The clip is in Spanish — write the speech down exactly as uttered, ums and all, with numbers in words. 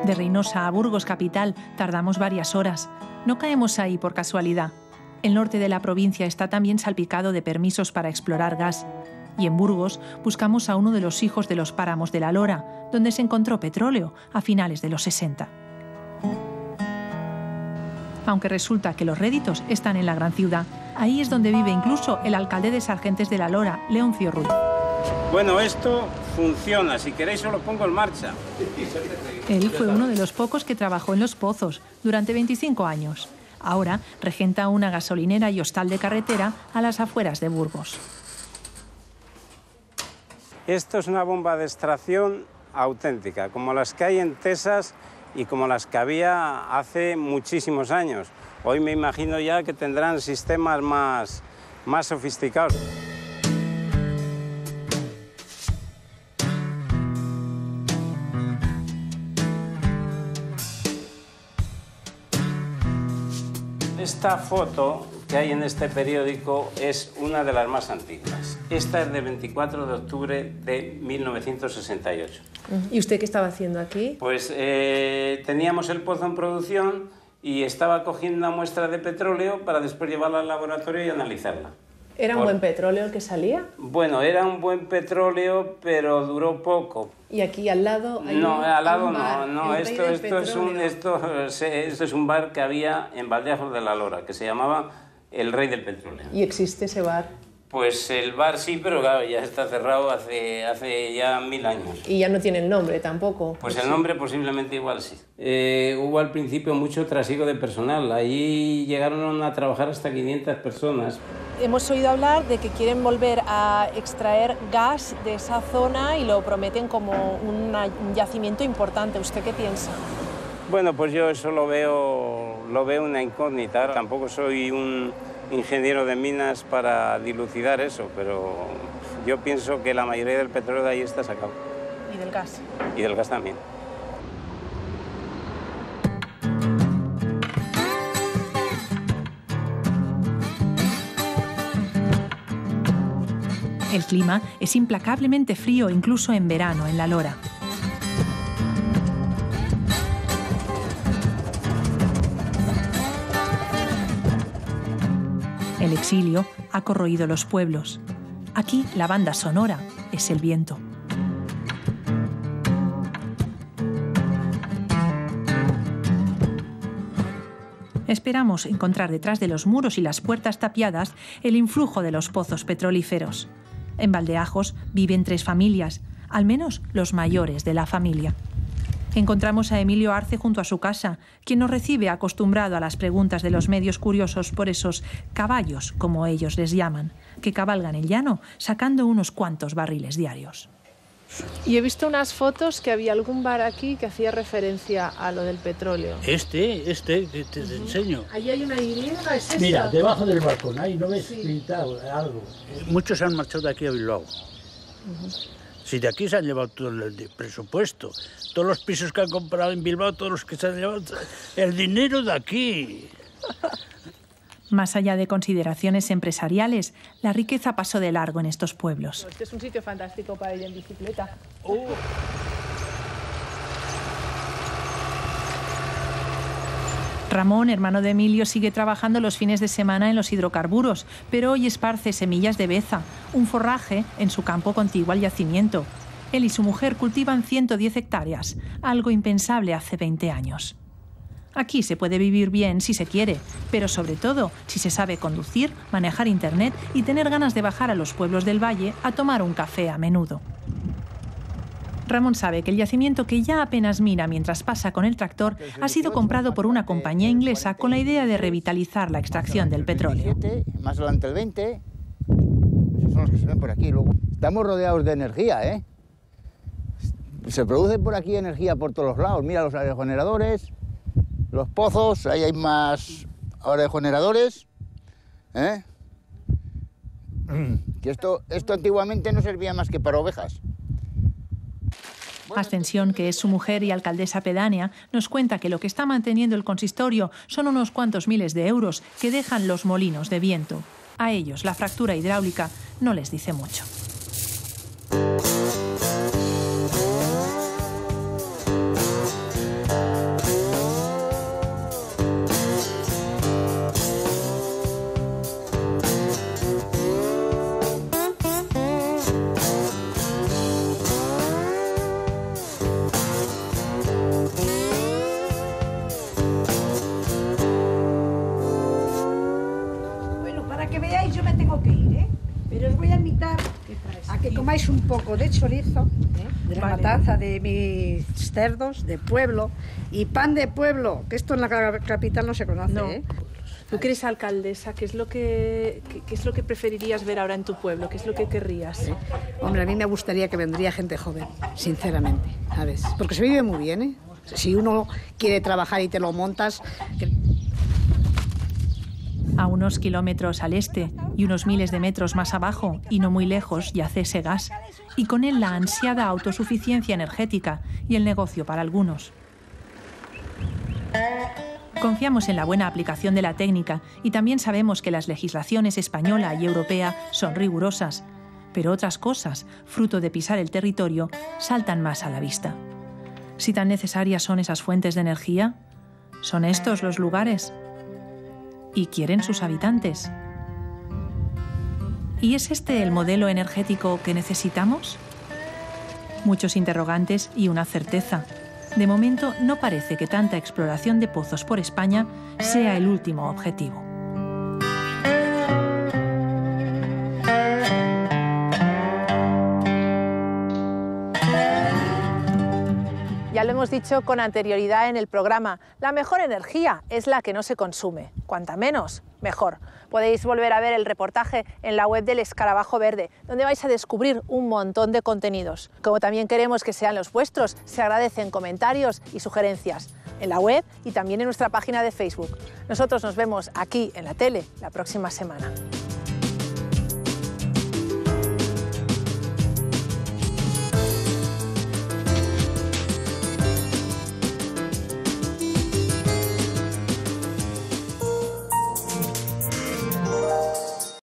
De Reynosa a Burgos capital tardamos varias horas. No caemos ahí por casualidad. El norte de la provincia está también salpicado de permisos para explorar gas. Y en Burgos buscamos a uno de los hijos de los páramos de la Lora, donde se encontró petróleo a finales de los sesenta. Aunque resulta que los réditos están en la gran ciudad. Ahí es donde vive incluso el alcalde de Sargentes de la Lora, Leoncio Ruiz. Bueno, esto funciona. Si queréis, os lo pongo en marcha. Él fue uno de los pocos que trabajó en Los Pozos durante veinticinco años. Ahora regenta una gasolinera y hostal de carretera a las afueras de Burgos. Esto es una bomba de extracción auténtica, como las que hay en Tesas y como las que había hace muchísimos años. Hoy me imagino ya que tendrán sistemas más, más sofisticados. Esta foto que hay en este periódico es una de las más antiguas. Esta es de veinticuatro de octubre de mil novecientos sesenta y ocho. ¿Y usted qué estaba haciendo aquí? Pues eh, teníamos el pozo en producción y estaba cogiendo una muestra de petróleo para después llevarla al laboratorio y analizarla. ¿Era un Por... buen petróleo el que salía? Bueno, era un buen petróleo, pero duró poco. ¿Y aquí al lado hay No, un, al lado un no, bar, no, esto, esto, es un, esto, esto es un bar que había en Valdeajos de la Lora, que se llamaba El Rey del Petróleo. ¿Y existe ese bar? Pues el bar sí, pero claro, ya está cerrado hace, hace ya mil años. ¿Y ya no tiene el nombre tampoco? Pues el nombre posiblemente igual sí. Eh, hubo al principio mucho trasiego de personal. Allí llegaron a trabajar hasta quinientas personas. Hemos oído hablar de que quieren volver a extraer gas de esa zona y lo prometen como un yacimiento importante. ¿Usted qué piensa? Bueno, pues yo eso lo veo, lo veo una incógnita. Tampoco soy un ingeniero de minas para dilucidar eso, pero yo pienso que la mayoría del petróleo de ahí está sacado. ¿Y del gas? Y del gas también. El clima es implacablemente frío incluso en verano en la Lora. El exilio ha corroído los pueblos. Aquí la banda sonora es el viento. Esperamos encontrar detrás de los muros y las puertas tapiadas el influjo de los pozos petrolíferos. En Valdeajos viven tres familias, al menos los mayores de la familia. Encontramos a Emilio Arce junto a su casa, quien nos recibe acostumbrado a las preguntas de los medios curiosos por esos caballos, como ellos les llaman, que cabalgan el llano sacando unos cuantos barriles diarios. Y he visto unas fotos que había algún bar aquí que hacía referencia a lo del petróleo. Este, este, te, te, te uh-huh. enseño. Allí hay una Y, ¿es esta? Mira, debajo del balcón, ahí no ves sí. pintado algo. Muchos han marchado de aquí a Bilbao. Uh-huh. Si de aquí se han llevado todo el presupuesto, todos los pisos que han comprado en Bilbao, todos los que se han llevado, el dinero de aquí. Más allá de consideraciones empresariales, la riqueza pasó de largo en estos pueblos. Este es un sitio fantástico para ir en bicicleta. Oh. Ramón, hermano de Emilio, sigue trabajando los fines de semana en los hidrocarburos, pero hoy esparce semillas de beza, un forraje en su campo contiguo al yacimiento. Él y su mujer cultivan ciento diez hectáreas, algo impensable hace veinte años. Aquí se puede vivir bien si se quiere, pero sobre todo si se sabe conducir, manejar internet y tener ganas de bajar a los pueblos del valle a tomar un café a menudo. Ramón sabe que el yacimiento que ya apenas mira mientras pasa con el tractor ha sido comprado por una compañía inglesa con la idea de revitalizar la extracción del petróleo. Más adelante el veinte, esos son los que se ven por aquí. Luego estamos rodeados de energía, ¿eh? Se produce por aquí energía por todos los lados. Mira los aerogeneradores, los pozos, ahí hay más aerogeneradores, ¿eh? Que esto, esto antiguamente no servía más que para ovejas. Ascensión, que es su mujer y alcaldesa pedánea, nos cuenta que lo que está manteniendo el consistorio son unos cuantos miles de euros que dejan los molinos de viento. A ellos la fractura hidráulica no les dice mucho. invitar a que comáis un poco de chorizo, ¿eh? de la Vale. matanza de mis cerdos de pueblo y pan de pueblo, que esto en la capital no se conoce. No. ¿eh? Tú que eres alcaldesa, ¿qué es lo que, qué, qué es lo que preferirías ver ahora en tu pueblo? ¿Qué es lo que querrías? ¿Eh? Hombre, a mí me gustaría que vendría gente joven, sinceramente, ¿sabes? Porque se vive muy bien, ¿eh? Si uno quiere trabajar y te lo montas... Que... A unos kilómetros al este y unos miles de metros más abajo, y no muy lejos, yace ese gas, y con él la ansiada autosuficiencia energética y el negocio para algunos. Confiamos en la buena aplicación de la técnica y también sabemos que las legislaciones española y europea son rigurosas, pero otras cosas, fruto de pisar el territorio, saltan más a la vista. Si tan necesarias son esas fuentes de energía, ¿son estos los lugares? ¿Y quieren sus habitantes? ¿Y es este el modelo energético que necesitamos? Muchos interrogantes y una certeza. De momento, no parece que tanta exploración de pozos por España sea el último objetivo. Ya lo hemos dicho con anterioridad en el programa, la mejor energía es la que no se consume. Cuanta menos, mejor. Podéis volver a ver el reportaje en la web del Escarabajo Verde, donde vais a descubrir un montón de contenidos. Como también queremos que sean los vuestros, se agradecen comentarios y sugerencias en la web y también en nuestra página de Facebook. Nosotros nos vemos aquí en la tele la próxima semana.